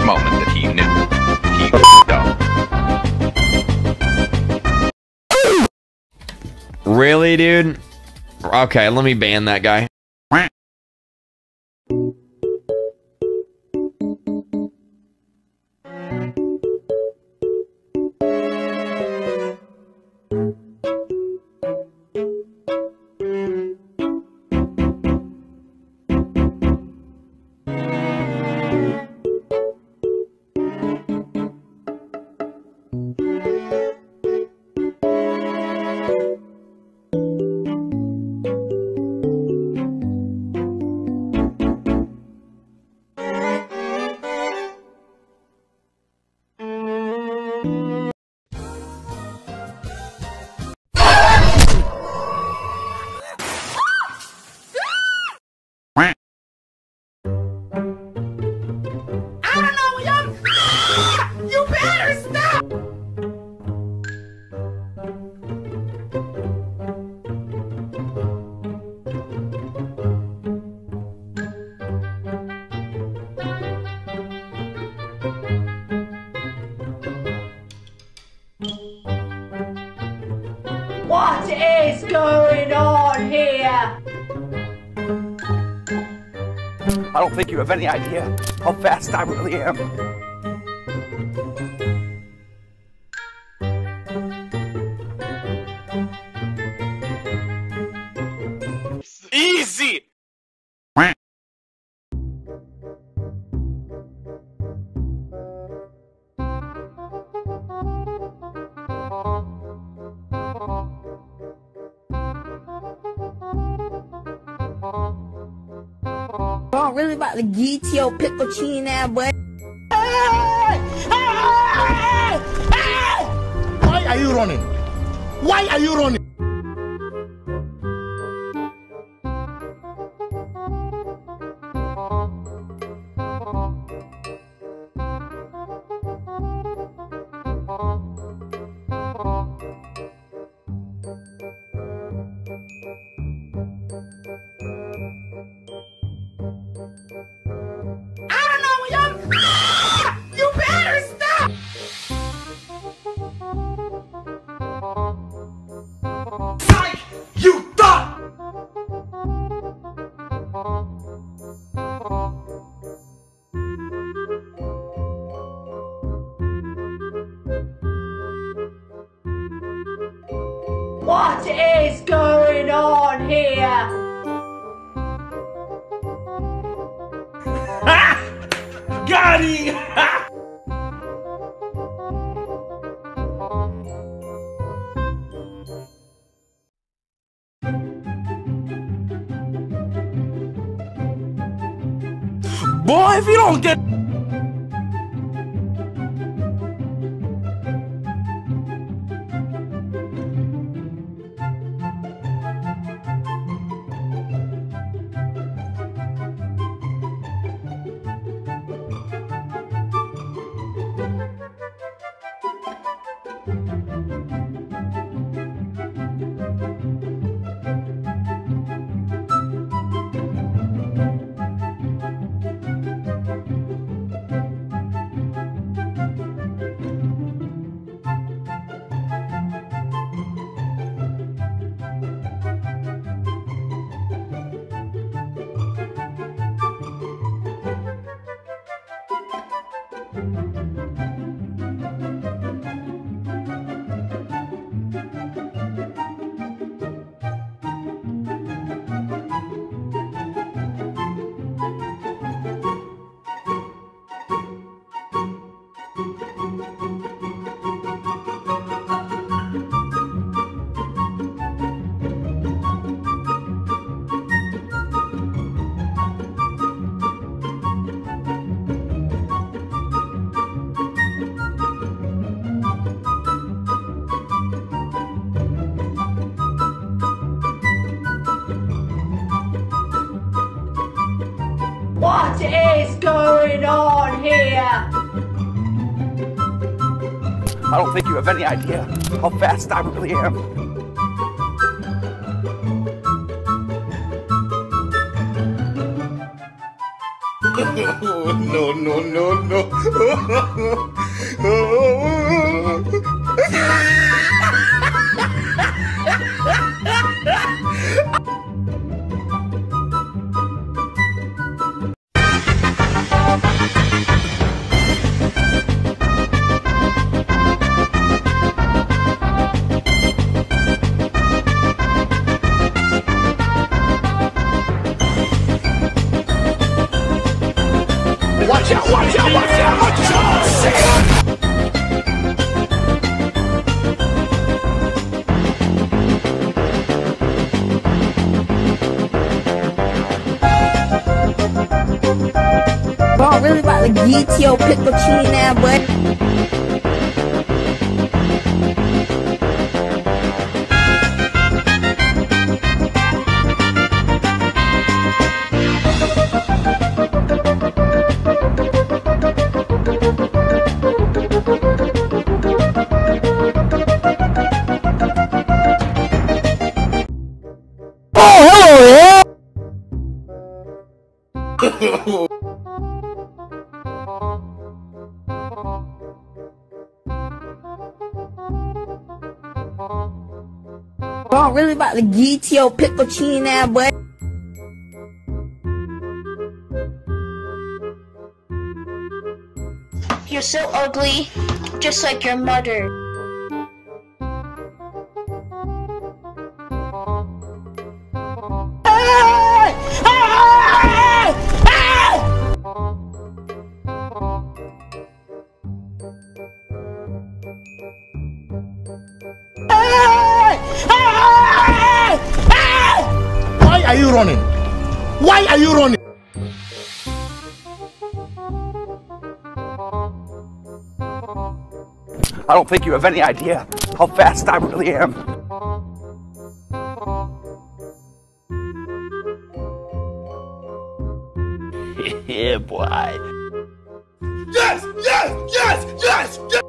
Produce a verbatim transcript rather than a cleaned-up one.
moment that he knew he f***ed up. Really, dude? Okay, let me ban that guy. What is going on here? I don't think you have any idea how fast I really am. Easy! I'm really about to get your pickle chin now, boy. Why are you running? Why are you running? What is going on here? Got him! Boy, if you don't get... What is going on here? I don't think you have any idea how fast I really am. no, no, no, no. Watch out, watch out, watch out, watch out! Bro, I'm really about to get your pickle cheese now, boy. Bro, I'm really about to get your pickle cheese now, boy. You're so ugly, just like your mother. Why are you running? Why are you running? I don't think you have any idea how fast I really am. Yeah, boy. Yes, yes, yes, yes, yes!